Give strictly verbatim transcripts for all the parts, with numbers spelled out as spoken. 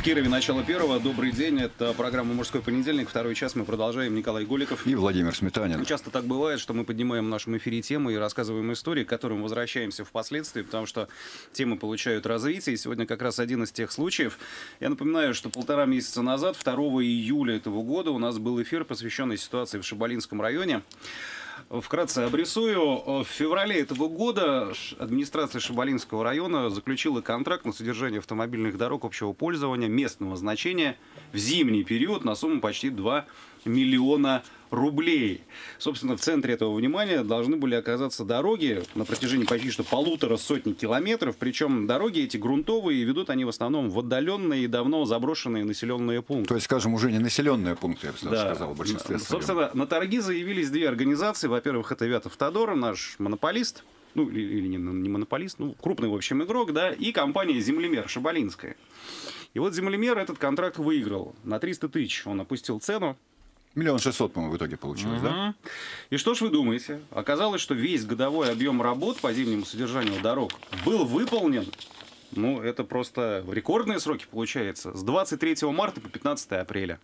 Кирове начало первого. Добрый день. Это программа «Мужской понедельник». Второй час мы продолжаем. Николай Голиков. И Владимир Сметанин. Часто так бывает, что мы поднимаем в нашем эфире темы и рассказываем истории, к которым возвращаемся впоследствии, потому что темы получают развитие. И сегодня как раз один из тех случаев. Я напоминаю, что полтора месяца назад, второго июля этого года, у нас был эфир, посвященный ситуации в Шабалинском районе. Вкратце обрисую. В феврале этого года администрация Шабалинского района заключила контракт на содержание автомобильных дорог общего пользования местного значения в зимний период на сумму почти два миллиона рублей. Собственно, в центре этого внимания должны были оказаться дороги на протяжении почти что полутора сотни километров. Причем дороги эти грунтовые, и ведут они в основном в отдаленные и давно заброшенные населенные пункты. То есть, скажем, уже не населенные пункты, я бы да. сказал, в большинстве своем. Собственно, на торги заявились две организации. Во-первых, это Вятавтодор, наш монополист, ну или, или не, не монополист, ну крупный, в общем, игрок, да, и компания «Землемер» Шабалинская. И вот «Землемер» этот контракт выиграл. На триста тысяч он опустил цену. Миллион шестьсот, по-моему, в итоге получилось, угу. да? И что ж вы думаете? Оказалось, что весь годовой объем работ по зимнему содержанию дорог был выполнен. Ну, это просто рекордные сроки, получается. С двадцать третьего марта по пятнадцатое апреля.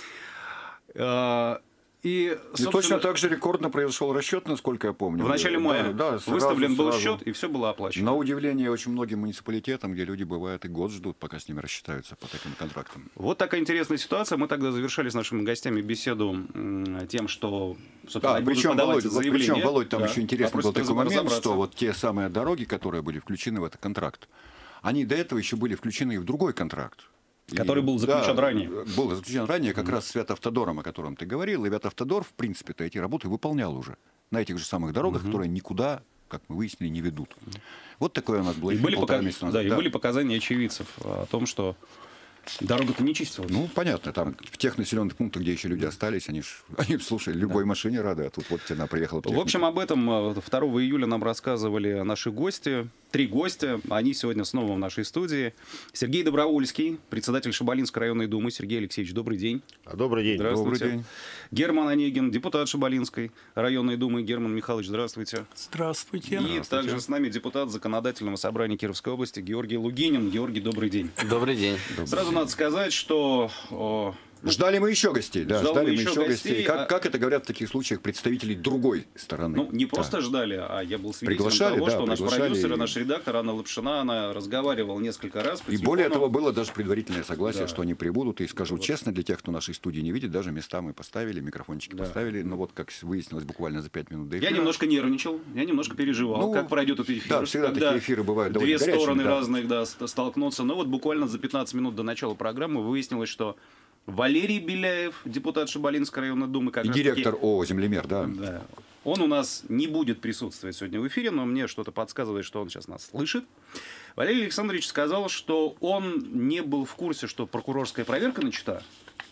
И, и точно так же рекордно произошел расчет, насколько я помню. В начале мая да, да, сразу, выставлен был сразу. счет, и все было оплачено. На удивление очень многим муниципалитетам, где люди бывают и год ждут, пока с ними рассчитаются по таким контрактам. Вот такая интересная ситуация. Мы тогда завершали с нашими гостями беседу тем, что, да, причем, Володь, причем, Володь, там да. еще интересный был такой момент, что вот те самые дороги, которые были включены в этот контракт, они до этого еще были включены и в другой контракт. Который был заключен да, ранее. Был заключен ранее как mm-hmm. раз с Вятавтодором, о котором ты говорил. И Вятавтодор, в принципе-то, эти работы выполнял уже на этих же самых дорогах, mm-hmm. которые никуда, как мы выяснили, не ведут. Mm-hmm. Вот такое у нас было. И были, показ... да, да. и были показания очевидцев о том, что дорога-то не чистилась. Ну, понятно, там в тех населенных пунктах, где еще люди остались, они, ж, они слушай, любой да. машине рады, а тут вот она приехала. В общем, об этом второго июля нам рассказывали наши гости. Три гостя, они сегодня снова в нашей студии. Сергей Добровольский, председатель Шабалинской районной думы. Сергей Алексеевич, добрый день. Добрый день. Здравствуйте. Добрый день. Герман Онегин, депутат Шабалинской районной думы. Герман Михайлович, здравствуйте. Здравствуйте. И здравствуйте. также с нами депутат Законодательного собрания Кировской области Георгий Лугинин. Георгий, добрый день. Добрый день. Сразу добрый надо день. сказать, что... О, Ждали мы еще гостей, да, ждали мы еще еще гостей. гостей Как, а... как это говорят в таких случаях представителей другой стороны? Ну, не просто да. ждали, а я был свидетелем приглашали, того, да, что наш продюсер, и... наш редактор Анна Лапшина, она разговаривала несколько раз по И телефону. более того, было даже предварительное согласие, да. что они прибудут. И скажу вот. честно, для тех, кто нашей студии не видит, даже места мы поставили, микрофончики да. поставили. Но вот, как выяснилось, буквально за пять минут до эфира. Я немножко нервничал, я немножко переживал, ну, как пройдет этот эфир. Да, всегда такие эфиры бывают довольно две горячими, стороны да. разных да, столкнутся. Но вот буквально за пятнадцать минут до начала программы выяснилось, что Валерий Беляев, депутат Шабалинской районной думы, как и раз директор таки, ООО «Землемер», да. да. Он у нас не будет присутствовать сегодня в эфире, но мне что-то подсказывает, что он сейчас нас слышит. Валерий Александрович сказал, что он не был в курсе, что прокурорская проверка начата.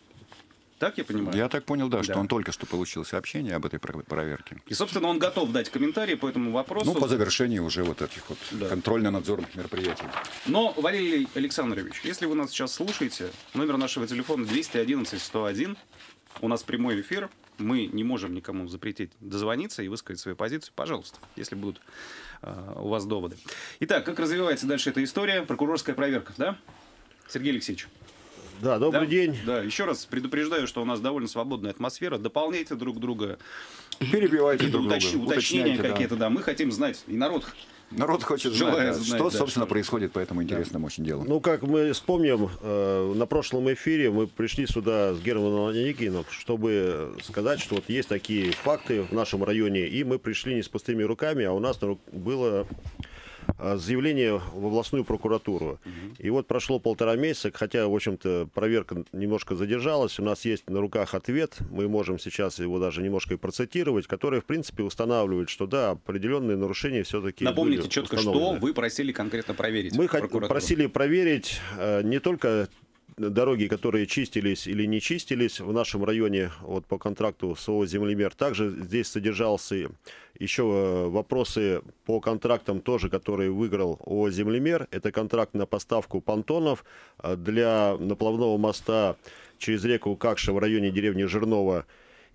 Так я понимаю? Я так понял, да, да, что он только что получил сообщение об этой проверке. И, собственно, он готов дать комментарии по этому вопросу. Ну, по завершении уже вот этих вот да. контрольно-надзорных мероприятий. Но, Валерий Александрович, если вы нас сейчас слушаете, номер нашего телефона двести одиннадцать сто один. У нас прямой эфир. Мы не можем никому запретить дозвониться и высказать свою позицию. Пожалуйста, если будут э, у вас доводы. Итак, как развивается дальше эта история? Прокурорская проверка, да? Сергей Алексеевич. Да, добрый да? день. Да, еще раз предупреждаю, что у нас довольно свободная атмосфера. Дополняйте друг друга. Перебивайте друг друга. Уточ... Уточнения какие-то, да. да. Мы хотим знать, и народ Народ хочет Желает знать, знать, что, да, собственно, что... происходит по этому интересному да. очень делу. Ну, как мы вспомним, э, на прошлом эфире мы пришли сюда с Германом Онегиным, чтобы сказать, что вот есть такие факты в нашем районе, и мы пришли не с пустыми руками, а у нас было заявление в областную прокуратуру. Угу. И вот прошло полтора месяца, хотя, в общем-то, проверка немножко задержалась. У нас есть на руках ответ, мы можем сейчас его даже немножко и процитировать, который, в принципе, устанавливает, что да, определенные нарушения все-таки Напомните были четко, установлены. что вы просили конкретно проверить. Мы просили проверить э, не только дороги, которые чистились или не чистились в нашем районе вот, по контракту с ООО «Землемер». Также здесь содержался еще вопросы по контрактам тоже, которые выиграл ООО «Землемер». Это контракт на поставку понтонов для наплавного моста через реку Какша в районе деревни Жирново.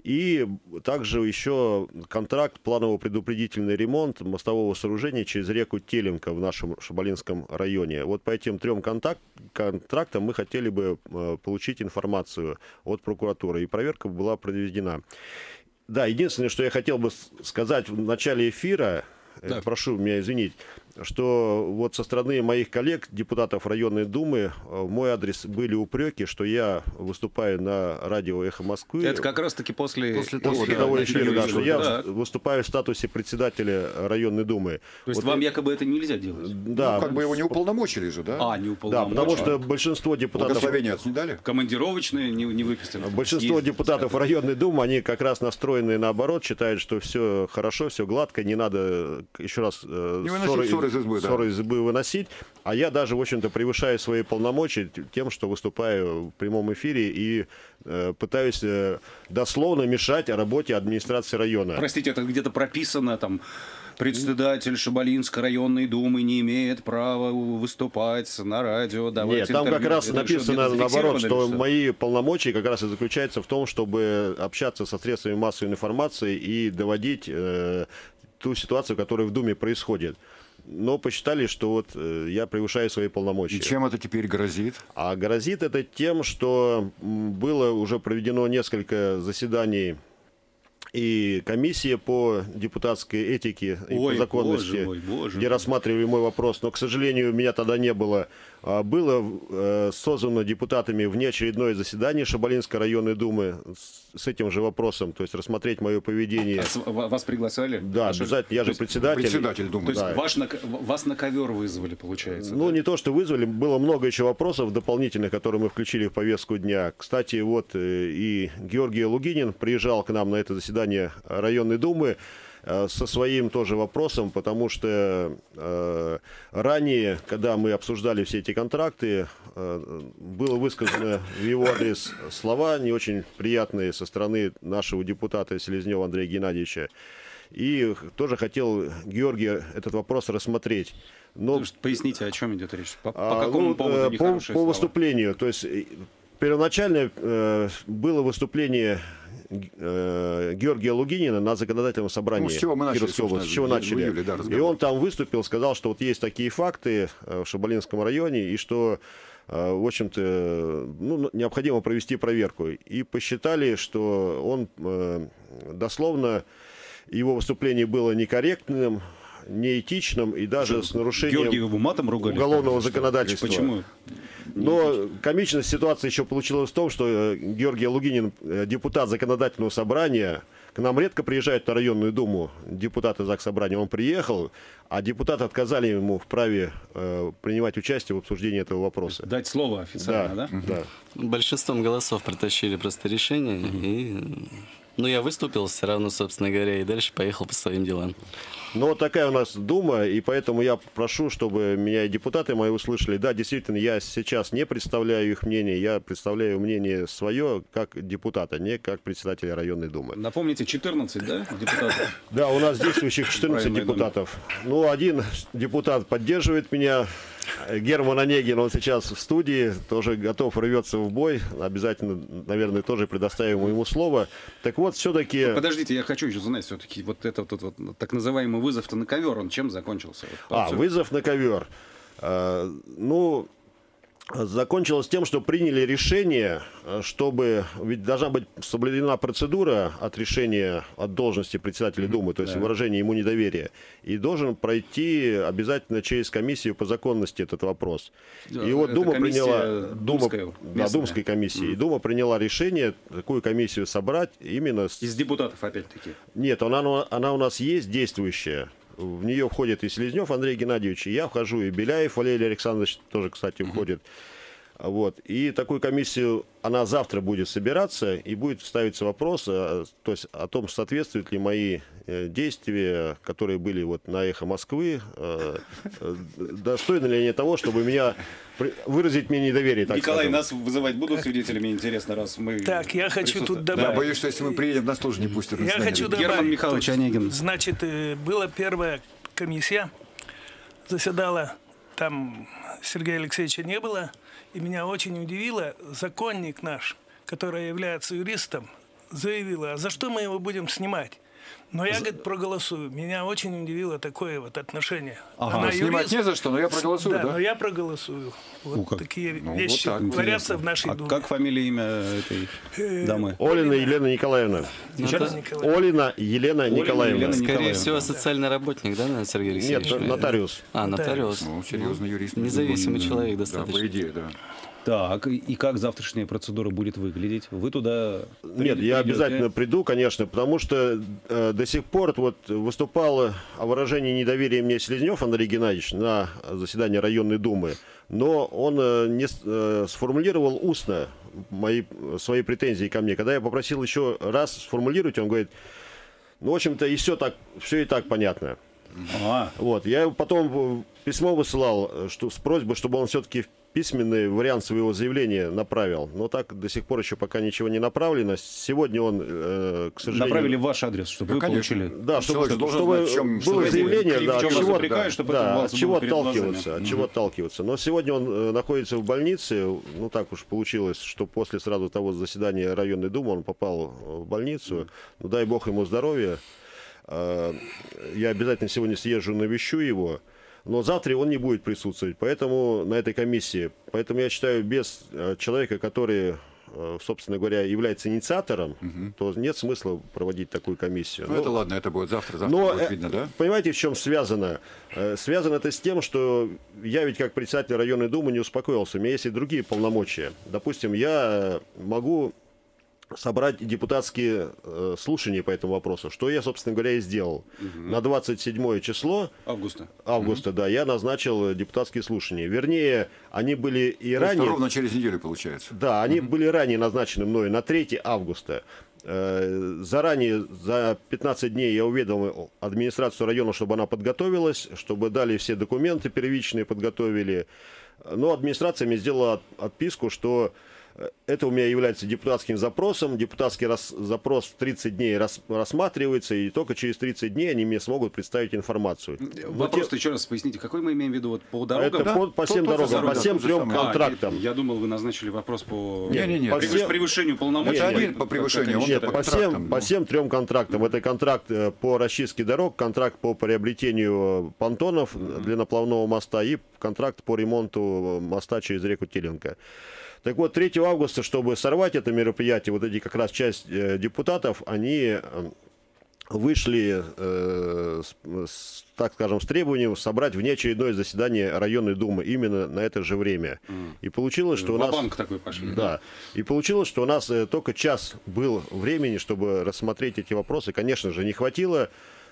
И также еще контракт, планово-предупредительный ремонт мостового сооружения через реку Теленка в нашем Шабалинском районе. Вот по этим трем контакт, контрактам мы хотели бы получить информацию от прокуратуры, и проверка была проведена. Да, единственное, что я хотел бы сказать в начале эфира, да. прошу меня извинить, что вот со стороны моих коллег, депутатов районной думы, в мой адрес были упреки, что я выступаю на радио «Эхо Москвы». Это как раз-таки после, после того, после того эфира, да, что я да. выступаю в статусе председателя районной думы. То есть вот вам я... якобы это нельзя делать? Да. Ну, как бы его не уполномочили же, да? А, не уполномочили. Да, потому что большинство депутатов... Благословения не дали? Командировочные не, не выписаны. Большинство съездить, депутатов сказать. районной думы, они как раз настроены наоборот, считают, что все хорошо, все гладко, не надо еще раз не ссоры, ссоры из избы, ссоры да. из избы выносить. А я даже, в общем-то, превышаю свои полномочия тем, что выступаю в прямом эфире и э, пытаюсь э, дословно мешать работе администрации района. Простите, это где-то прописано там... Председатель Шабалинской районной думы не имеет права выступать на радио. Нет, там как раз это написано наоборот, что, что мои полномочия как раз и заключаются в том, чтобы общаться со средствами массовой информации и доводить э, ту ситуацию, которая в Думе происходит. Но посчитали, что вот э, я превышаю свои полномочия. И чем это теперь грозит? А грозит это тем, что было уже проведено несколько заседаний и комиссия по депутатской этике и Ой, по законности, боже мой, боже где мой. рассматривали мой вопрос, но, к сожалению, меня тогда не было. Было создано депутатами внеочередное заседание Шабалинской районной думы с этим же вопросом, то есть рассмотреть мое поведение. А вас пригласили? Да, обязательно, я же председатель. Председатель думы. То есть да. ваш на, вас на ковер вызвали, получается? Ну, да? не то, что вызвали, было много еще вопросов дополнительных, которые мы включили в повестку дня. Кстати, вот и Георгий Лугинин приезжал к нам на это заседание районной думы со своим тоже вопросом, потому что э, ранее, когда мы обсуждали все эти контракты, э, было высказано в его адрес слова не очень приятные со стороны нашего депутата Селезнева Андрея Геннадьевича. И тоже хотел Георгий этот вопрос рассмотреть. Но... Поясните, о чем идет речь? По, по какому ну, поводу по, по выступлению. То есть первоначально э, было выступление Георгия Лугинина на законодательном собрании, ну, с чего мы начали, области, с чего начали. Июле, да, и он там выступил, сказал, что вот есть такие факты в Шабалинском районе, и что, в общем-то, ну, необходимо провести проверку. И посчитали, что он дословно, его выступление было некорректным, неэтичным и даже с нарушением матом ругали, уголовного законодательства. Почему? Но комичность ситуации еще получилась в том, что Георгий Лугинин, депутат законодательного собрания, к нам редко приезжает на районную думу, депутаты Заксобрания, он приехал, а депутаты отказали ему в праве э, принимать участие в обсуждении этого вопроса. Дать слово официально, да? Да. Угу. да. Большинством голосов протащили просто решение, угу. и... Ну, я выступил все равно, собственно говоря, и дальше поехал по своим делам. Ну, вот такая у нас дума, и поэтому я прошу, чтобы меня и депутаты мои услышали. Да, действительно, я сейчас не представляю их мнение, я представляю мнение свое как депутата, не как председателя районной думы. Напомните, четырнадцать, да, депутатов? Да, у нас действующих четырнадцать депутатов. Ну, один депутат поддерживает меня, Герман Онегин, он сейчас в студии, тоже готов, рвется в бой. Обязательно, наверное, тоже предоставим ему слово. Так вот, все-таки... Подождите, я хочу еще знать, все-таки вот этот вот, вот, так называемый вызов-то на ковер, он чем закончился? Вот, а, вызов на ковер. А, ну... Закончилось тем, что приняли решение, чтобы, ведь должна быть соблюдена процедура от решения от должности председателя Думы, то есть да. выражение ему недоверия, и должен пройти обязательно через комиссию по законности этот вопрос. Да, и вот Дума приняла, Дума, да, Думская комиссия, mm. и Дума приняла решение такую комиссию собрать именно с... Из депутатов опять-таки? Нет, она, она у нас есть действующая. В нее входит и Селезнев Андрей Геннадьевич, и я вхожу, и Беляев Валерий Александрович тоже, кстати, входит. Uh-huh. Вот. И такую комиссию, она завтра будет собираться, и будет ставиться вопрос, то есть о том, соответствуют ли мои действия, которые были вот на «Эхо Москвы, достойны ли они того, чтобы меня выразить мне недоверие. Так Николай, скажем. Нас вызывать будут свидетелями, интересно, раз мы... Так, я хочу тут добавить. Я боюсь, что если мы приедем, нас тоже не пустят. Я хочу добавить. Герман Михайлович Онегин. Значит, была первая комиссия, заседала, там Сергея Алексеевича не было, и меня очень удивило, законник наш, который является юристом, заявила, а за что мы его будем снимать? Но я, говорит, проголосую. Меня очень удивило такое вот отношение. Ага, Она снимать юрист, не за что, но я проголосую, да? да? но я проголосую. Вот Ну, как? такие Ну, вещи вот так, творятся в нашей А Думе. как фамилия, имя этой дамы? Олина Елена Николаевна. Еще раз, Николай. Олина Елена Николаевна. Елена Скорее Николаевна. всего, социальный работник, да, наверное, Сергей Нет, Алексеевич? нотариус. А, нотариус. Ну, серьезный юрист. Независимый человек Да, достаточно. по идее, да. Так, и и как завтрашняя процедура будет выглядеть? Вы туда... Нет, при- я придете? обязательно приду, конечно, потому что э, до сих пор вот выступал о выражении недоверия мне Селезнев Андрей Геннадьевич на заседании районной думы, но он э, не с- э, сформулировал устно мои, свои претензии ко мне. Когда я попросил еще раз сформулировать, он говорит, ну, в общем-то, и все так, все и так понятно. А, Вот, я потом письмо высылал что, с просьбой, чтобы он все-таки письменный вариант своего заявления направил. Но так до сих пор еще пока ничего не направлено. Сегодня он, э, к сожалению... направили в ваш адрес, чтобы Да, вы конечно. получили... Да, чтобы, Человек должен чтобы знать, в чем- было что заявление, эти- да, в чем от вас чего, упрекают, чтобы это да, у вас от чего было перед отталкиваться, глазами. от чего отталкиваться. Но сегодня он э, находится в больнице. Ну, так уж получилось, что после сразу того заседания районной думы он попал в больницу. Ну, дай бог ему здоровья. Э, Я обязательно сегодня съезжу, навещу его. Но завтра он не будет присутствовать, поэтому на этой комиссии. Поэтому я считаю, без э, человека, который, э, собственно говоря, является инициатором, то нет смысла проводить такую комиссию. Ну, Ну, это ладно, это будет завтра, завтра но, будет э, видно, да? понимаете, в чем связано? Э, Связано это с тем, что я ведь как председатель районной думы не успокоился. У меня есть и другие полномочия. Допустим, я могу собрать депутатские э, слушания по этому вопросу, что я, собственно говоря, и сделал. На двадцать седьмое число Августа. августа, да, я назначил депутатские слушания. Вернее, они были и То есть ранее... ровно через неделю получается. Да, они были ранее назначены мною на третье августа. Э, Заранее, за пятнадцать дней я уведомил администрацию района, чтобы она подготовилась, чтобы дали все документы первичные, подготовили. Но администрация мне сделала от- отписку, что это у меня является депутатским запросом. Депутатский рас- запрос тридцать дней рас- рассматривается, и только через тридцать дней они мне смогут представить информацию. Но Вопрос те- еще раз поясните, какой мы имеем в виду вот по дорогам? Это по, по то- всем то же дорогам, самое, по всем то же трем самое. А, контрактам. я, я думал, вы назначили вопрос по Не-не-не, по превыш- всем- превышению полномочий. Это Не, один не, по превышению, как- он как- по По контрактам, всем, ну. по всем трем контрактам. Это контракт э, по расчистке дорог, контракт по приобретению понтонов длинноплавного моста и контракт по ремонту моста через реку Теленка. Так вот, третьего августа, чтобы сорвать это мероприятие, вот эти как раз часть э, депутатов, они э, вышли, э, с, с, так скажем, с требованием собрать внеочередное заседание районной думы именно на это же время. И получилось, что у нас... Ва-банк такой пошли. Да. И получилось, что у нас э, только час был времени, чтобы рассмотреть эти вопросы. Конечно же, не хватило.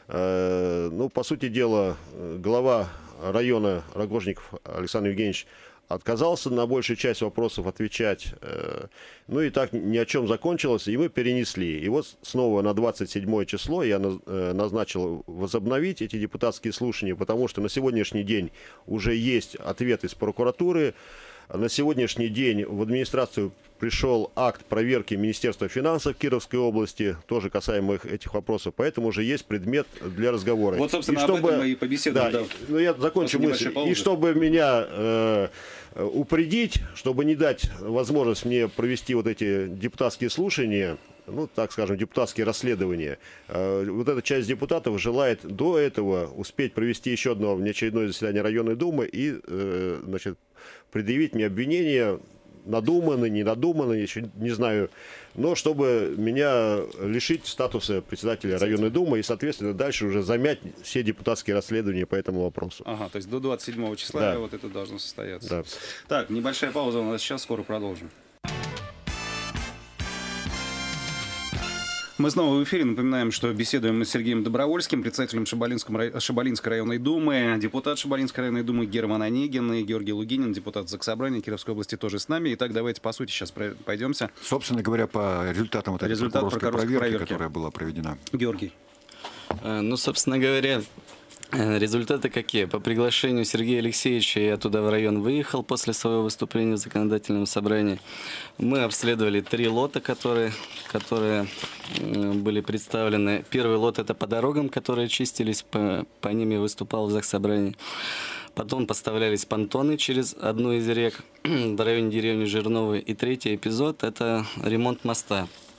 Э, ну, по сути дела, э, глава района Рогожников Александр Евгеньевич отказался на большую часть вопросов отвечать. Э, ну и так ни о чем закончилось, и мы перенесли. И вот снова на двадцать седьмое число я наз- э, назначил возобновить эти депутатские слушания, потому что на сегодняшний день уже есть ответ из прокуратуры. На сегодняшний день в администрацию пришел акт проверки Министерства финансов Кировской области, тоже касаемо их- этих вопросов, поэтому уже есть предмет для разговора. Вот, собственно, об этом мы и побеседуем, Да, да. и- ну, я закончу После мысль. небольшой паузы. И чтобы меня э, упредить, чтобы не дать возможность мне провести вот эти депутатские слушания, ну, так скажем, депутатские расследования. Э, Вот эта часть депутатов желает до этого успеть провести еще одно внеочередное заседание районной думы и, э, значит, предъявить мне обвинения, надуманные, не надуманные, еще не знаю, но чтобы меня лишить статуса председателя районной думы и, соответственно, дальше уже замять все депутатские расследования по этому вопросу. Ага, то есть до двадцать седьмого числа Да. вот это должно состояться. Да. Так, небольшая пауза у нас сейчас, скоро продолжим. Мы снова в эфире. Напоминаем, что беседуем мы с Сергеем Добровольским, председателем Шабалинском рай- Шабалинской районной думы, депутат Шабалинской районной думы Герман Онегин и Георгий Лугинин, депутат Заксобрания Кировской области, тоже с нами. Итак, давайте по сути сейчас про- пойдемся. Собственно говоря, по результатам вот этой Результат прокурорской прокурорской проверки, проверки. которая была проведена. Георгий. Э, Ну, собственно говоря, э, результаты какие? По приглашению Сергея Алексеевича я туда в район выехал после своего выступления в законодательном собрании. Мы обследовали три лота, которые, которые э, были представлены. Первый лот — это по дорогам, которые чистились, по, по ним я выступал в Заксобрании. Потом поставлялись понтоны через одну из рек в районе деревни Жирновой. И третий эпизод — это ремонт моста.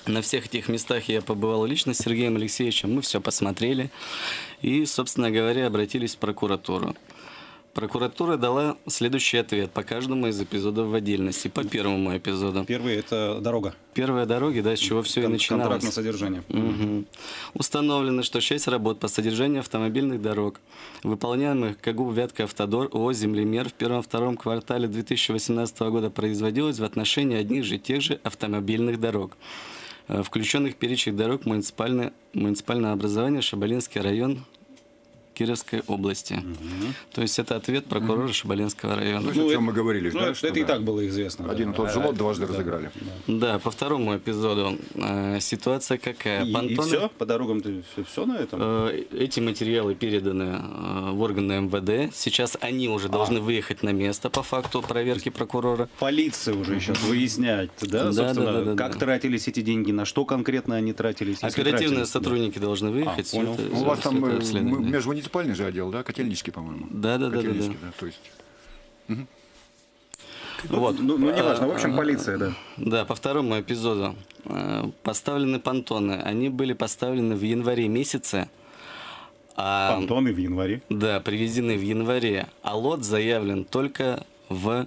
На всех этих местах я побывал лично с Сергеем Алексеевичем, мы все посмотрели и, собственно говоря, обратились в прокуратуру. Прокуратура дала следующий ответ по каждому из эпизодов в отдельности. По первому эпизоду. Первый – это дорога. Первая дорога, да, с чего все и Кон- начиналось. Контракт на содержание. Угу. Установлено, что шесть работ по содержанию автомобильных дорог, выполняемых КГУ «Вятка Автодор» ООО «Землемер» в первом-втором квартале две тысячи восемнадцатого года производилось в отношении одних же тех же автомобильных дорог, включенных в перечень дорог муниципальное, муниципального образования Шабалинский район Кировской области. Угу. То есть это ответ прокурора угу. Шабалинского района. Ну, о чем мы говорили. Ну, да, это, что, это да. и так было известно. Один да. и тот же лот дважды да, разыграли. Да. да, по второму эпизоду э, ситуация какая? И, Понтоны, и все? По дорогам-то все, все на этом? Э, эти материалы переданы э, в органы эм вэ дэ. Сейчас они уже должны а. выехать на место по факту проверки прокурора. Полиция уже сейчас выясняет, да, да, собственно, да, да, как да. тратились эти деньги, на что конкретно они тратились. Оперативные тратились, сотрудники да. должны выехать. А, понял. Это, У вас там это э, межмуниципальный же отдел, да? Котельнический, по-моему. Да, да, да, да, да. да. То есть... Угу. Вот, ну, ну не важно, в общем, полиция, да. Да, по второму эпизоду. Поставлены понтоны. Они были поставлены в январе месяце. А, понтоны в январе? Да, привезены в январе. А лот заявлен только в...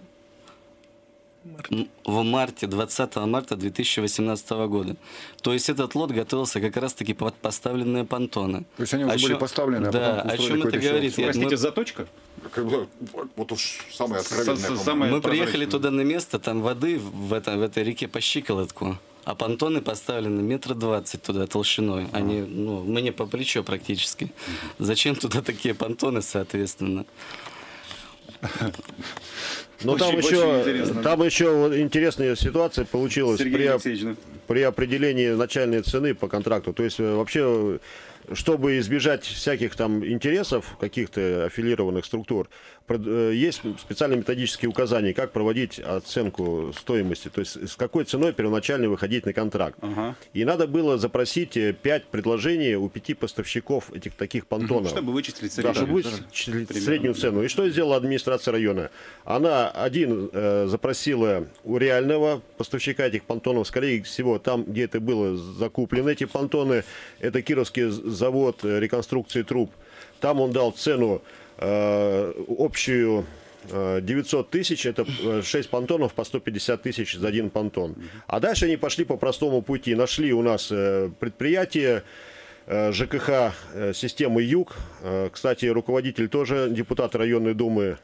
в марте, двадцатого марта две тысячи восемнадцатого года. То есть этот лот готовился как раз-таки под поставленные понтоны. То есть они уже о были чем... поставлены, а да, потом о чем это говорит? Простите, Мы... заточка? Как бы, вот уж самое откровенное. Самое Мы приехали прозрачное. туда на место, там воды в, это, в этой реке по щиколотку. А понтоны поставлены метра двадцать туда толщиной. Они, ну, мне по плечо практически. Зачем туда такие понтоны, соответственно? Но там Очень- еще, очень интересно. там еще вот интересная ситуация получилась Сергей при, Алексеевич, да. при определении начальной цены по контракту. То есть э, вообще, чтобы избежать всяких там интересов каких-то аффилированных структур, прод- э, есть специальные методические указания, как проводить оценку стоимости, то есть с какой ценой первоначально выходить на контракт. Ага. И надо было запросить э, пять предложений у пяти поставщиков этих таких понтонов. Чтобы вычислить Да, среднюю. чтобы вычислить среднюю цену. И что сделала администрация района? Она один э, запросила у реального поставщика этих понтонов, скорее всего, там, где это было закуплено, эти понтоны, это Кировский завод э, реконструкции труб. Там он дал цену э, общую э, девятьсот тысяч, это шесть понтонов по сто пятьдесят тысяч за один понтон. А дальше они пошли по простому пути. Нашли у нас э, предприятие, ЖКХ системы Юг. Кстати, руководитель тоже депутат районной думы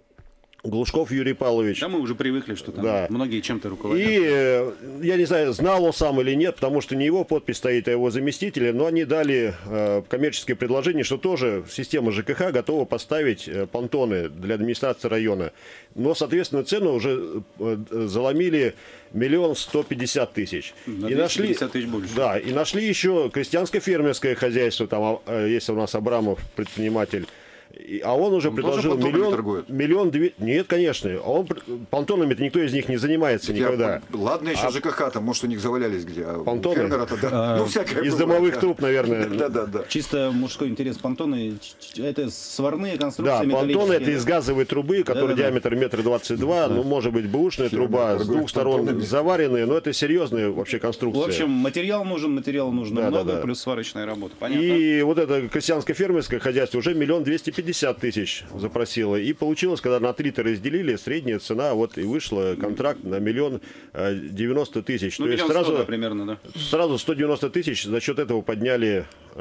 Глушков Юрий Павлович. Да, мы уже привыкли, что там Да. многие чем-то руководят. И э, я не знаю, знал он сам или нет, потому что не его подпись стоит, а его заместителя, но они дали э, коммерческое предложение, что тоже система ЖКХ готова поставить э, понтоны для администрации района. Но, соответственно, цену уже э, заломили миллион сто пятьдесят тысяч. На И нашли, двести пятьдесят тысяч больше. да, и нашли еще крестьянско-фермерское хозяйство, там э, есть у нас Абрамов, предприниматель. И- А он уже Он предложил тоже понтонами миллион, торгует? миллион две... Нет, конечно. А он пр- понтонами-то никто из них не занимается Я- никогда. ладно, еще А- ЖКХ, там, может, у них завалялись где. А у Понтоны? фермера-то, да. Ну, всякое Из бывает, дымовых да. труб, наверное. Да, да, да. Чисто мужской интерес. Понтоны ч- ч- это сварные Да, конструкции понтоны металлические, это из да? газовой трубы, которая Да-да-да. диаметр метр двадцать два, ну, может быть, бэушная труба, с торгует двух сторон понтонами. заваренные, но это серьезная вообще В конструкция. общем, материал нужен, материала нужно Да, да, много, да. плюс сварочная работа. Понятно? И вот это крестьянско-фермерское хозяйство уже миллион двести пятьдесят тысяч запросило. И получилось, когда на три-то разделили, средняя цена, вот и вышла контракт на миллион девяносто тысяч. Ну, То есть миллион сто, сразу, да, примерно, да. сразу сто девяносто тысяч, за счет этого подняли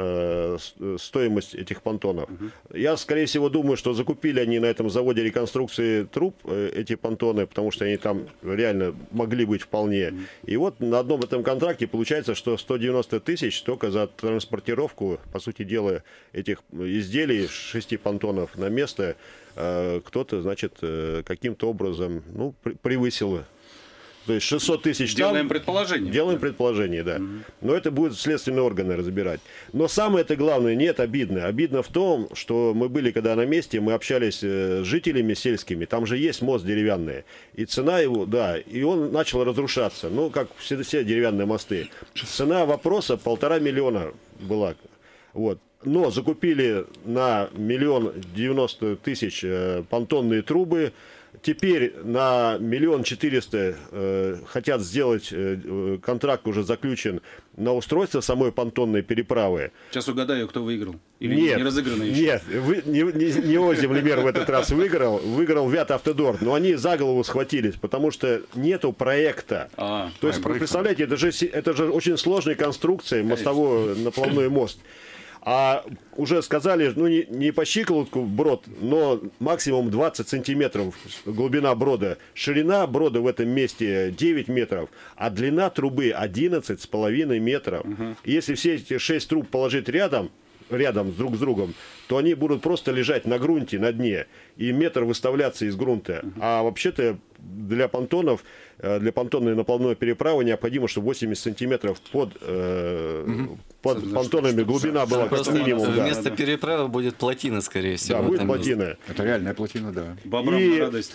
э, с- стоимость этих понтонов. Я, скорее всего, думаю, что закупили они на этом заводе реконструкции труб э, эти понтоны, потому что они там реально могли быть вполне. И вот на одном этом контракте получается, что сто девяносто тысяч только за транспортировку, по сути дела, этих изделий шести понтонов на место э, кто-то, значит, э, каким-то образом, ну, при- превысил. То есть шестьсот тысяч там. Делаем предположение. Делаем предположение, да. Но это будут следственные органы разбирать. Но самое это главное, нет, обидно. Обидно в том, что мы были когда на месте, мы общались э, с жителями сельскими, там же есть мост деревянный. И цена его, да, и он начал разрушаться. Ну, как все, все деревянные мосты. Цена вопроса полтора миллиона была. Вот. Но закупили на миллион девяносто тысяч э, понтонные трубы. теперь на миллион четыреста э, хотят сделать, э, контракт уже заключен на устройство самой понтонной переправы. Сейчас угадаю, кто выиграл. Или нет, не разыграно еще? Нет, вы, не, не, не Оземлемер в этот раз выиграл, выиграл Вятавтодор, но они за голову схватились, потому что нету проекта. А, То есть, вы представляете, это же, это же очень сложная конструкция, мостовой наплавной мост. А уже сказали, ну не, не по щиколотку брод, но максимум двадцать сантиметров глубина брода. Ширина брода в этом месте девять метров, а длина трубы одиннадцать с половиной метров. Угу. Если все эти шесть труб положить рядом, рядом друг с другом, то они будут просто лежать на грунте, на дне, и метр выставляться из грунта. Uh-huh. А вообще-то для понтонов, для понтонной наплавной переправы необходимо, чтобы восемьдесят сантиметров под, э, uh-huh. под Что, понтонами что, глубина что, была как минимум. Вместо да. переправы будет плотина, скорее всего. Да, будет плотина. Это реальная плотина, да. Бобрам и, радость.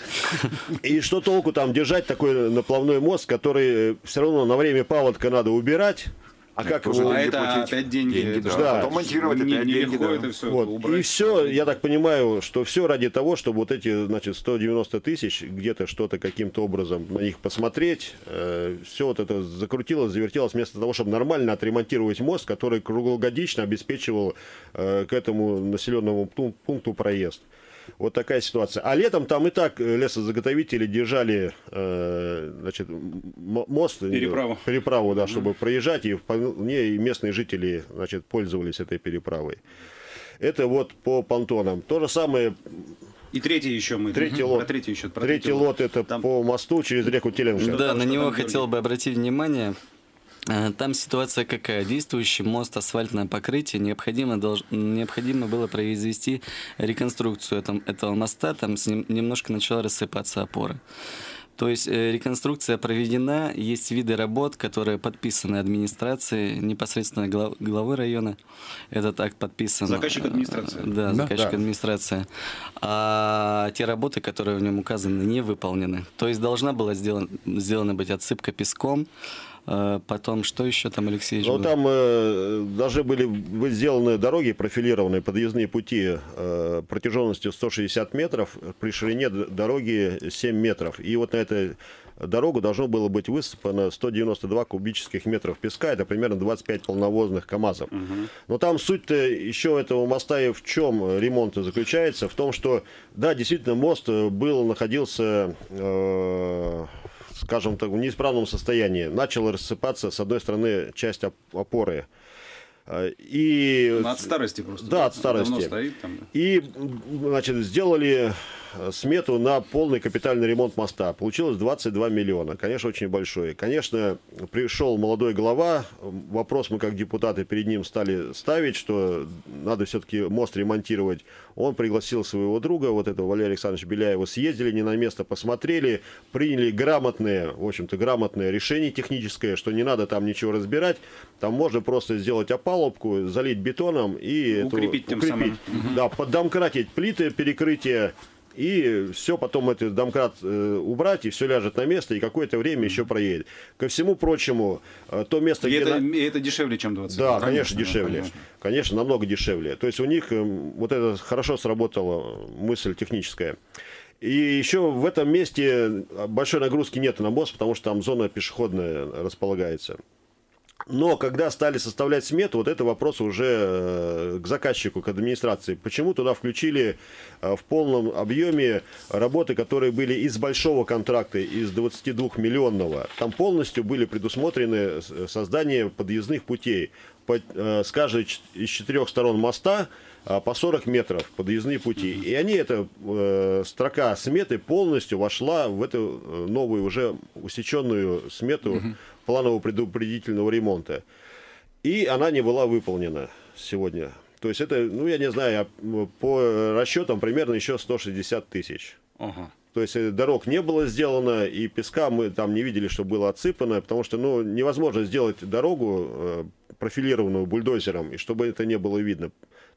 И что толку там держать такой наплавной мост, который все равно на время паводка надо убирать. А как его а это опять деньги, деньги да. Да. Потом монтировать не, опять не деньги, легко да. это все вот. убрать. И все, я так понимаю, что все ради того, чтобы вот эти, значит, сто девяносто тысяч, где-то что-то каким-то образом на них посмотреть, э, все вот это закрутилось, завертелось, вместо того, чтобы нормально отремонтировать мост, который круглогодично обеспечивал э, к этому населенному пункту проезд. Вот такая ситуация. А летом там и так лесозаготовители держали э, значит, мост, переправу, переправу да, чтобы mm-hmm. проезжать, и вполне и местные жители значит, пользовались этой переправой. Это вот по понтонам. То же самое... И третий еще мы. Третий лот. Про третий еще. Про третий, третий лот, лот это там... по мосту через реку Теленша. Да, на него хотел бы обратить внимание. Там ситуация какая? Действующий мост, асфальтное покрытие, необходимо, долж... необходимо было произвести реконструкцию этого, этого моста, там с ним немножко начала рассыпаться опора. То есть э, реконструкция проведена, есть виды работ, которые подписаны администрацией, непосредственно глав, главы района. Этот акт подписан. Заказчик администрации. Да, да заказчик да. администрации. А те работы, которые в нем указаны, не выполнены. То есть должна была сделана, сделана быть отсыпка песком. Потом, что еще там, Алексей? Ну, там э, должны были быть сделаны дороги, профилированные, подъездные пути э, протяженностью сто шестьдесят метров, при ширине дороги семь метров. И вот на этой дорогу должно было быть высыпано сто девяносто два кубических метров песка, это примерно двадцать пять полновозных КАМАЗов. Угу. Но там суть-то еще этого моста и в чем ремонт заключается? В том, что, да, действительно, мост был, находился... Э, скажем так, в неисправном состоянии. Начала рассыпаться, с одной стороны, часть опоры. И... От старости просто. Да, от старости. Стоит там, да. И, значит, сделали смету на полный капитальный ремонт моста. Получилось двадцать два миллиона. Конечно, очень большой. Конечно, пришел молодой глава. Вопрос мы, как депутаты, перед ним стали ставить, что надо все-таки мост ремонтировать. Он пригласил своего друга, вот этого Валерия Александровича Беляева. Съездили не на место, посмотрели, приняли грамотное, в общем-то, грамотное решение техническое, что не надо там ничего разбирать. Там можно просто сделать опалубку, залить бетоном и укрепить, эту, тем укрепить. Самым. Да, поддомкратить плиты, перекрытие. И все, потом этот домкрат э, убрать, и все ляжет на место, и какое-то время еще проедет. Ко всему прочему, э, то место, и где... Это, на... и это дешевле, чем двадцать. Да, конечно, конечно, дешевле. Конечно. конечно, намного дешевле. То есть у них э, вот это хорошо сработала мысль техническая. И еще в этом месте большой нагрузки нет на мост, потому что там зона пешеходная располагается. Но когда стали составлять смету, вот это вопрос уже к заказчику, к администрации. Почему туда включили в полном объеме работы, которые были из большого контракта, из двадцатидвухмиллионного? Там полностью были предусмотрены создание подъездных путей. С каждой из четырех сторон моста по сорок метров подъездные пути. И они, эта э, строка сметы полностью вошла в эту новую уже усеченную смету угу. планового предупредительного ремонта. И она не была выполнена сегодня. То есть это, ну я не знаю, по расчетам примерно еще сто шестьдесят тысяч. Ага. То есть дорог не было сделано, и песка мы там не видели, что было отсыпано, потому что ну, невозможно сделать дорогу э, профилированную бульдозером, и чтобы это не было видно.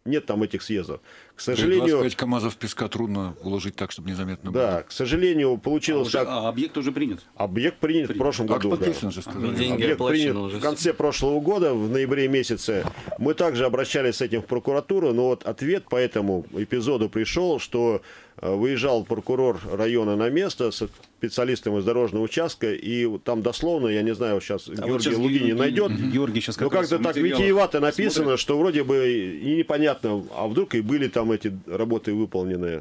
нет там этих съездов. К Сожалению, сожалению, двадцать пять КАМАЗов песка трудно уложить так, чтобы незаметно было. да, к сожалению, получилось А, уже, так. а объект уже принят. Объект принят в прошлом Акт году. Да. подписан же, сказали. И деньги Объект оплачены принят уже. в конце прошлого года, в ноябре месяце. Мы также обращались с этим в прокуратуру, но вот ответ по этому эпизоду пришел, что э, выезжал прокурор района на место с специалистом из дорожного участка, и там дословно, я не знаю, сейчас А Георгий вот сейчас Лугини Ге- найдет, Георгий сейчас но как раз как-то в так материалах витиевато написано, смотрит. что вроде бы и непонятно, а вдруг и были там эти работы выполнены.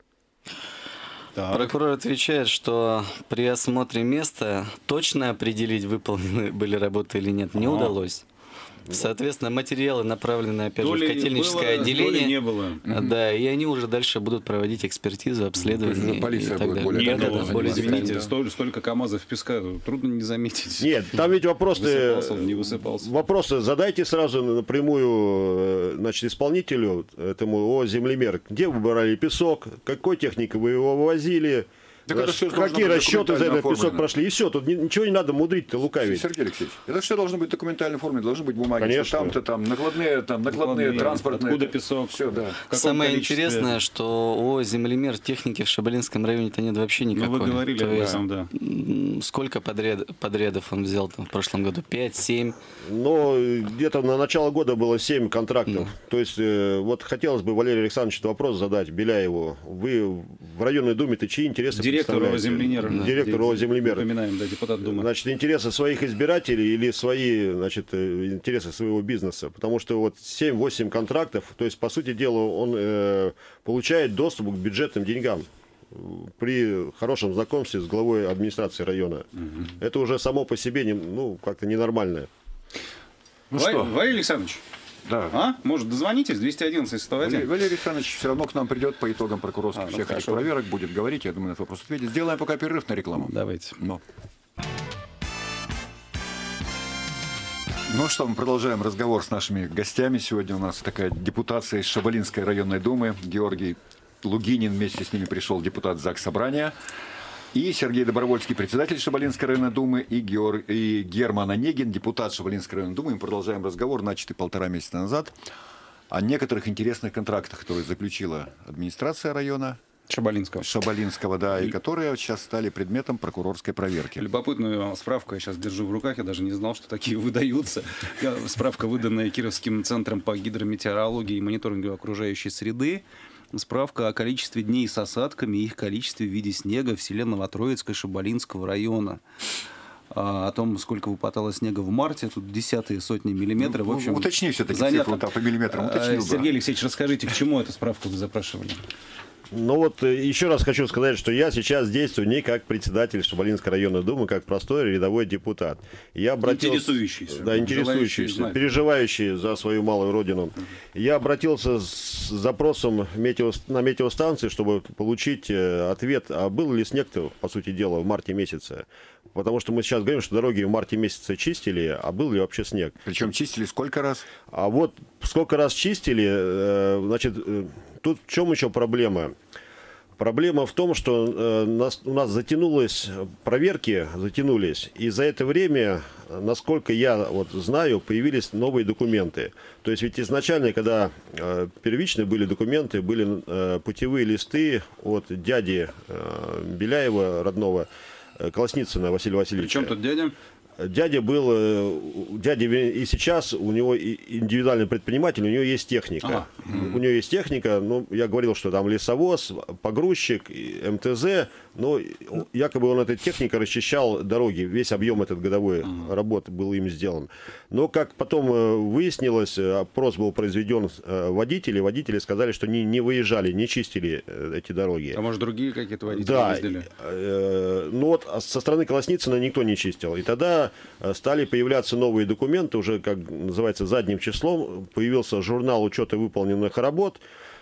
Так. Прокурор отвечает, что при осмотре места точно определить, выполнены были работы или нет, не Ага. удалось. Соответственно, материалы направлены опять То же в ли котельническое было, то ли отделение. не было. А, Да, и они уже дальше будут проводить экспертизу, обследование уже полиция и так будет далее. более Нет, Да, ну, да, да, более извините, детально. столь- столько КАМАЗов песка, трудно не заметить. Нет, там ведь вопросы... Высыпался он, не высыпался. Вопросы задайте сразу напрямую, э, значит, исполнителю, этому о землемер. Где вы брали песок, какой техникой вы его вывозили, Так это всё должно какие быть расчеты за документально этот песок оформлено. прошли. И все, тут ни- ничего не надо мудрить-то, лукавить. Сергей Алексеевич, это все должно быть в документальной форме, должны быть бумаги. Конечно. Что там-то там накладные, там накладные, Накладные, транспортные. откуда песок. Все, да. В каком Самое количестве? интересное, что о землемер техники в Шабалинском районе-то нет вообще Ну, никакой. вы говорили То об есть, этом, да. м, сколько подряд, подрядов он взял там в прошлом году? пять, семь? Но э, где-то на начало года было семь контрактов. То есть, э, вот хотелось бы, Валерий Александрович, вопрос задать Беляеву. Вы в районной думе-то чьи интересы Директору представляете? Землемера. Директору Землемера. Напоминаем, да, депутат Думы. Значит, интересы своих избирателей или свои, значит, э, интересы своего бизнеса. Потому что вот семь-восемь контрактов, то есть, по сути дела, он э, получает доступ к бюджетным деньгам э, при хорошем знакомстве с главой администрации района. Это уже само по себе не, ну, как-то ненормальное. Ну Ва- что, Валерий Александрович, да. а? Может, дозвонитесь? двести одиннадцать сто Валерий, один. Валерий Александрович все равно к нам придет по итогам прокурорских А, ну всех этих хорошо. проверок, будет говорить, я думаю, на этот вопрос ответит. Сделаем пока перерыв на рекламу. Давайте. Но. Ну что, мы продолжаем разговор с нашими гостями. Сегодня у нас такая депутация из Шабалинской районной думы. Георгий Лугинин, вместе с ними пришел депутат Заксобрания. И Сергей Добровольский, председатель Шабалинской районной думы, и, Геор... и Герман Онегин, депутат Шабалинской районной думы. Мы продолжаем разговор, начатый полтора месяца назад, о некоторых интересных контрактах, которые заключила администрация района Шабалинского. Шабалинского, да, и которые сейчас стали предметом прокурорской проверки. Любопытную справку я сейчас держу в руках, я даже не знал, что такие выдаются. Справка, выданная Кировским центром по гидрометеорологии и мониторингу окружающей среды. Справка о количестве дней с осадками и их количестве в виде снега в селе Новотроицкое Шабалинского района. А, о том, сколько выпадало снега в марте, тут десятые сотни миллиметров. Ну, в общем, уточни все-таки занято. цифру там по миллиметрам, уточнил, А, да. Сергей Алексеевич, расскажите, к чему эту справку вы запрашивали? Ну вот э, еще раз хочу сказать, что я сейчас действую не как председатель Шабалинской районной думы, как простой рядовой депутат. Я обратился, Интересующийся. Да, Желающий интересующийся, знать. переживающий за свою малую родину. Я обратился с запросом метео, на метеостанции, чтобы получить э, ответ, а был ли снег-то, по сути дела, в марте месяце. Потому что мы сейчас говорим, что дороги в марте месяце чистили, а был ли вообще снег. Причем чистили сколько раз? А вот сколько раз чистили, э, значит, э, тут в чем еще проблема? Проблема в том, что э, нас, у нас затянулись проверки, затянулись, и за это время, насколько я вот знаю, появились новые документы. То есть ведь изначально, когда э, первичные были документы, были э, путевые листы от дяди э, Беляева, родного, э, Колосницына Василия Васильевича. Причем тут дядя? Дядя был, э, дядя и сейчас у него и индивидуальный предприниматель, у него есть техника. Ага. У него есть техника, ну, я говорил, что там лесовоз, погрузчик, и эм тэ зэ, но якобы он этой техникой расчищал дороги, весь объем этот годовой Ага. работы был им сделан. Но, как потом э, выяснилось, э, опрос был произведен э, водителей, водители сказали, что не, не выезжали, не чистили э, эти дороги. А может, другие какие-то водители Да, ездили? э, ну вот а со стороны Колосницына никто не чистил. И тогда э, стали появляться новые документы, уже, как называется, задним числом. Появился журнал учета выполненных работ.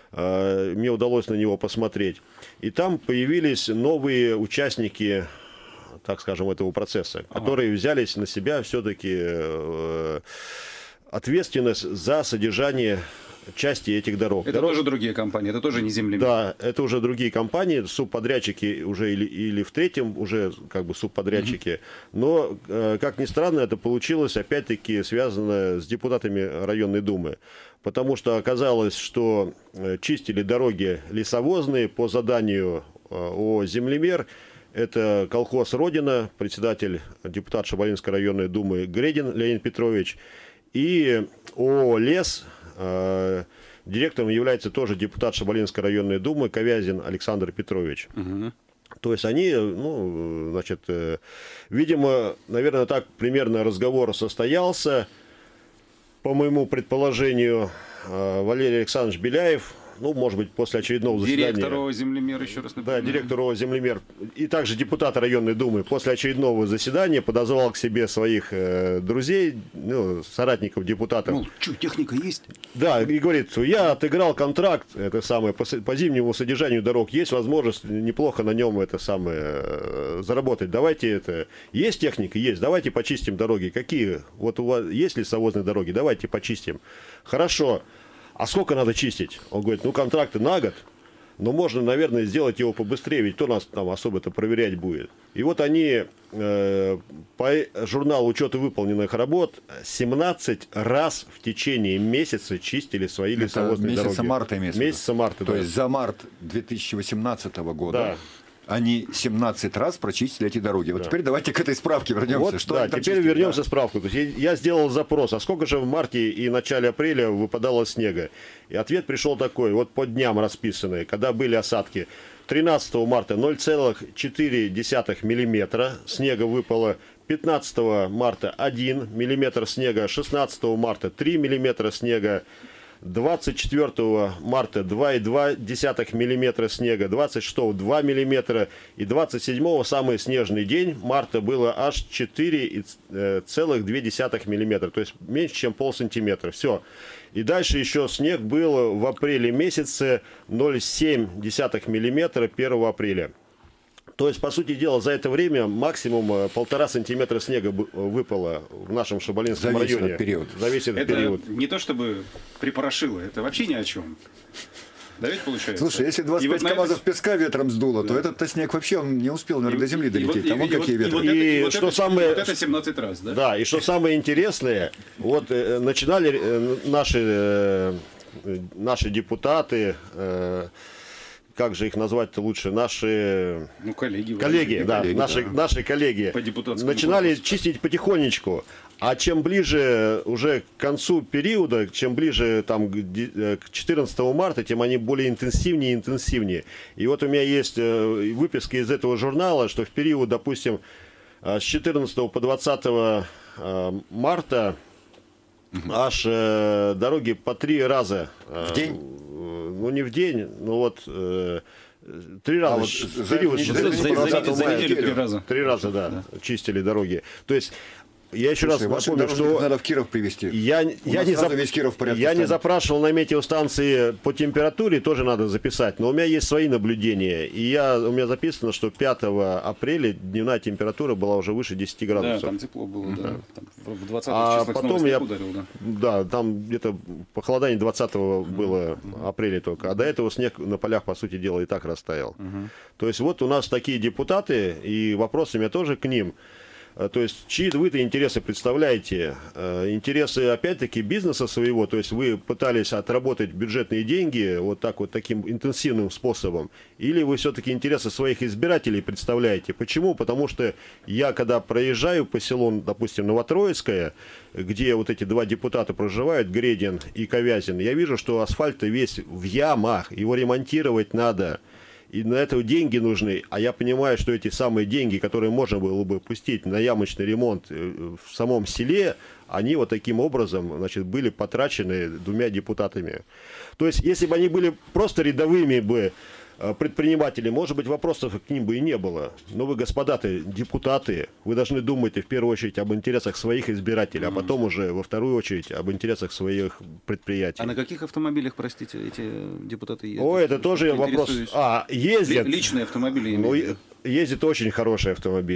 Э, мне удалось на него посмотреть. И там появились новые участники, так скажем, этого процесса, Ага. которые взялись на себя все-таки э, ответственность за содержание части этих дорог. Это Дорог... тоже другие компании, это тоже не землемер. Да, это уже другие компании, субподрядчики уже или, или в третьем уже как бы субподрядчики. Mm-hmm. Но, э, как ни странно, это получилось опять-таки связано с депутатами районной думы. Потому что оказалось, что чистили дороги лесовозные по заданию ООО «Землемер». Это колхоз «Родина», председатель, депутат Шабалинской районной думы Гредин Леонид Петрович. И ООО «Лес», директором является тоже депутат Шабалинской районной думы Ковязин Александр Петрович. Угу. То есть они, ну, значит, видимо, наверное, так примерно разговор состоялся. По моему предположению, Валерий Александрович Беляев, ну, может быть, после очередного заседания... Директор ООО «Землемер», еще раз напоминаю. Да, директор ООО «Землемер», и также депутат районной думы после очередного заседания подозвал к себе своих э, друзей, ну, соратников депутатов. Ну, что, техника есть? Да, и говорит, я отыграл контракт, это самое, по, по зимнему содержанию дорог, есть возможность неплохо на нем это самое э, заработать. Давайте это... Есть техника? Есть. Давайте почистим дороги. Какие? Вот у вас есть лесовозные дороги? Давайте почистим. Хорошо. А сколько надо чистить? Он говорит, ну, контракты на год, но можно, наверное, сделать его побыстрее, ведь кто нас там особо-то проверять будет. И вот они э, по журналу учета выполненных работ семнадцать раз в течение месяца чистили свои Это лесовозные месяца дороги. марта имеется. Месяца марта, То да. есть за март две тысячи восемнадцатого года... Да. Они семнадцать раз прочистили эти дороги. Вот да. Теперь давайте к этой справке вернемся. Вот, что да, теперь чистили, вернемся да? в справку. То есть я сделал запрос, а сколько же в марте и начале апреля выпадало снега? И ответ пришел такой, вот по дням расписанные, когда были осадки. тринадцатого марта ноль целых четыре десятых миллиметра снега выпало, пятнадцатого марта один миллиметр снега, шестнадцатого марта три миллиметра снега, двадцать четвёртого марта два и два десятых миллиметра снега, двадцать шестого два миллиметра и двадцать седьмого самый снежный день марта было аж четыре целых две десятых миллиметра, то есть меньше, чем полсантиметра. Все. И дальше еще снег был в апреле месяце ноль целых семь десятых миллиметра первого апреля. То есть, по сути дела, за это время максимум полтора сантиметра снега выпало в нашем Шабалинском за районе. Этот период. За весь этот это период. Не то чтобы припорошило, это вообще ни о чем. Да ведь получается? Слушай, если двадцать пять вот КАМАЗов это... песка ветром сдуло, да. то этот снег вообще он не успел, наверное, до земли долететь. Там вон какие ветры. И, и, и вот, что это, самое, вот это семнадцать раз, да? Да, и что самое интересное, вот э, начинали э, наши, э, наши депутаты... Э, как же их назвать-то лучше, наши ну, коллеги, коллеги, да, коллеги, наши, да. наши коллеги По начинали корпусу. чистить потихонечку, а чем ближе уже к концу периода, чем ближе там, к четырнадцатому марта, тем они более интенсивнее и интенсивнее. И вот у меня есть выписка из этого журнала, что в период, допустим, с четырнадцатого по двадцатое марта угу. аж э, дороги по три раза. В день? Ну, не в день, но вот э, три раза. А вот за, период, за, за, за, за, за неделю три раза. Три раза, да, да, чистили дороги. То есть, я еще Слушай, раз напомню, что... надо в Киров привезти. Я, я, не, зап... весь Киров в порядке я не станет. запрашивал на метеостанции по температуре, тоже надо записать, но у меня есть свои наблюдения. И я, у меня записано, что пятого апреля дневная температура была уже выше десяти градусов. Да, там тепло было, да. да. Там в двадцатых а числах потом я, ударил, да. Да, там где-то похолодание двадцатого было mm-hmm. апреля только. А до этого снег на полях, по сути дела, и так растаял. Mm-hmm. То есть вот у нас такие депутаты, и вопросы у меня тоже к ним. То есть, чьи вы-то интересы представляете? Интересы, опять-таки, бизнеса своего, то есть вы пытались отработать бюджетные деньги вот так вот таким интенсивным способом, или вы все-таки интересы своих избирателей представляете? Почему? Потому что я, когда проезжаю по селу, допустим, Новотроицкое, где вот эти два депутата проживают, Гредин и Ковязин, я вижу, что асфальт весь в ямах, его ремонтировать надо. И на это деньги нужны, а я понимаю, что эти самые деньги, которые можно было бы пустить на ямочный ремонт в самом селе, они вот таким образом, значит, были потрачены двумя депутатами. То есть, если бы они были просто рядовыми бы предприниматели, может быть, вопросов к ним бы и не было. Но вы, господа-то, депутаты, вы должны думать в первую очередь об интересах своих избирателей, а потом уже во вторую очередь об интересах своих предприятий. А на каких автомобилях, простите, эти депутаты ездят? О, это тоже вопрос. А, ездят. Личные автомобили, я ну, имею в виду. ездят очень хорошие автомобили.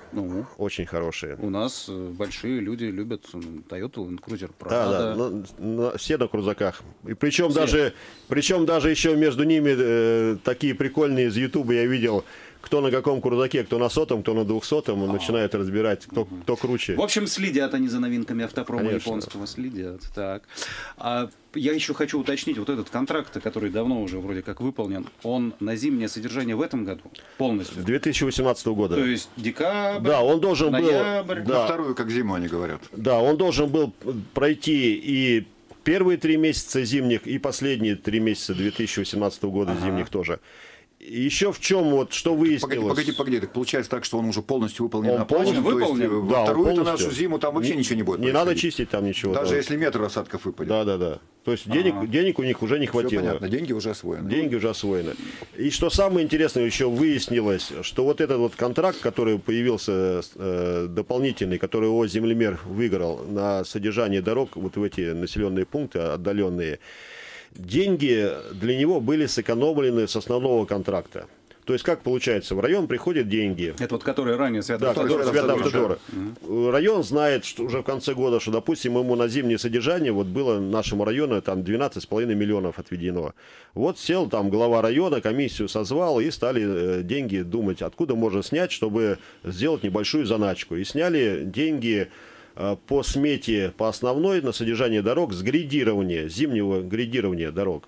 Ну, Очень хорошие. у нас э, большие люди любят м, Toyota Land Cruiser Prado. Да, да, на- на- все на крузаках. И причем Все. даже, причем даже еще между ними э, такие прикольные из Ютуба я видел, кто на каком крузаке, кто на сотом, кто на двухсотом, он начинает разбирать, кто, кто круче. В общем, следят они за новинками автопрома Конечно. японского, следят. Так. А я еще хочу уточнить, вот этот контракт, который давно уже вроде как выполнен, он на зимнее содержание в этом году полностью? две тысячи восемнадцатого года. То есть декабрь, Да, он должен был- ноябрь. Да. На вторую, как зиму, они говорят. Да, он должен был пройти и первые три месяца зимних, и последние три месяца две тысячи восемнадцатого года зимних тоже. И еще в чем вот, что выяснилось? Погоди, погоди, погоди. Так получается так, что он уже полностью выполнен Он оплачен. полностью То есть выполнен? э, во Да, он вторую полностью. нашу зиму там вообще ничего не будет Не надо происходить. чистить там ничего. Даже да. если метр осадков выпадет. Да, да, да. То есть денег, денег у них уже не Все хватило. понятно, деньги уже освоены. Деньги уже освоены. И что самое интересное, еще выяснилось, что вот этот вот контракт, который появился э, дополнительный, который ООО «Землемер» выиграл на содержание дорог вот в эти населенные пункты отдаленные, деньги для него были сэкономлены с основного контракта. То есть как получается, в район приходят деньги. Это вот который ранее Да, связано. который Автодор, связан Автодор, Автодора. Район знает, что уже в конце года, что, допустим, ему на зимнее содержание вот было нашему району там двенадцать с половиной миллионов отведено. Вот сел там глава района, комиссию созвал и стали э, деньги думать, откуда можно снять, чтобы сделать небольшую заначку. И сняли деньги э, по смете, по основной на содержание дорог с грейдирования, зимнего грейдирования дорог.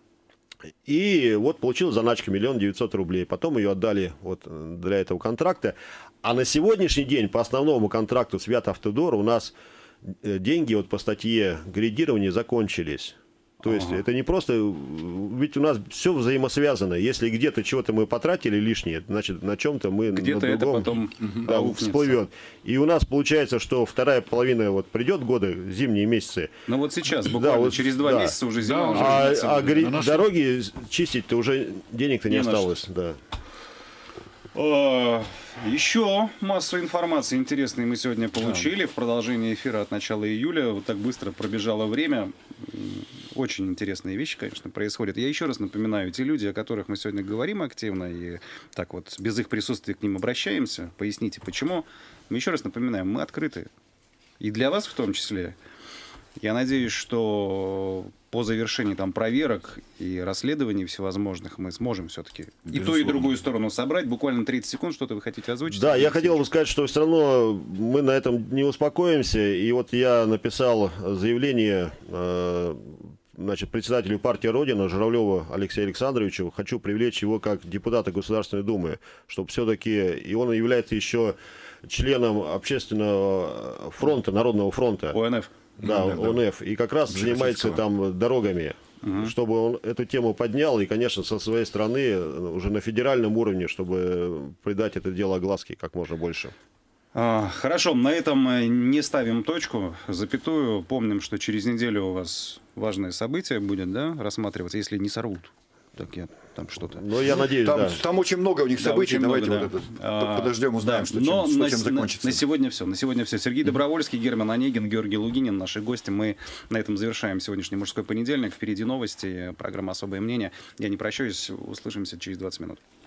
И вот получил заначка миллион девятьсот рублей. Потом ее отдали вот для этого контракта. А на сегодняшний день по основному контракту Святоавтодор у нас э, деньги вот по статье грейдирования закончились. То есть это не просто... Ведь у нас все взаимосвязано. Если где-то чего-то мы потратили лишнее, значит на чем-то мы Где-то на это другом, потом да, аукнется. всплывет. И у нас получается, что вторая половина вот придет года, зимние месяцы, Ну вот сейчас, буквально вот, через два да. месяца уже зима. Да, уже а, начнется. а гри- На нашем- дороги чистить-то уже денег-то не, Не на осталось. Да. А, Еще массу информации интересной мы сегодня получили в продолжении эфира от начала июля. Вот так быстро пробежало время. М, Очень интересные вещи, конечно, происходят. Я еще раз напоминаю, те люди, о которых мы сегодня говорим активно и так вот без их присутствия к ним обращаемся, поясните, почему. Мы еще раз напоминаем, мы открыты. И для вас в том числе. Я надеюсь, что по завершении там проверок и расследований всевозможных мы сможем все-таки и ту, и Безусловно. другую сторону собрать. Буквально тридцать секунд, что-то вы хотите озвучить? Да, Сергей я хотел бы Алексеевич? сказать, что все равно мы на этом не успокоимся. И вот я написал заявление э, значит, председателю партии «Родина» Журавлеву Алексею Александровичу. Хочу привлечь его как депутата Государственной Думы, чтобы все-таки... И он является еще членом общественного фронта, Народного фронта. ОНФ. Да, ОНФ. И как раз занимается там дорогами, чтобы он эту тему поднял. И, конечно, со своей стороны уже на федеральном уровне, чтобы придать это дело огласке как можно больше. А, Хорошо, на этом э, не ставим точку, запятую. Помним, что через неделю у вас важное событие будет, да, рассматриваться, если не сорвут. Так я там что-то. Но я надеюсь, Там, да. там очень много у них Да, событий. очень Давайте много, вот да. это А, подождем, узнаем, да. что, Но чем, что на, чем на- закончится. На сегодня все. На сегодня все. Сергей Добровольский, Герман Онегин, Георгий Лугинин, наши гости. Мы на этом завершаем сегодняшний мужской понедельник. Впереди новости, программа «Особое мнение». Я не прощаюсь. Услышимся через двадцать минут.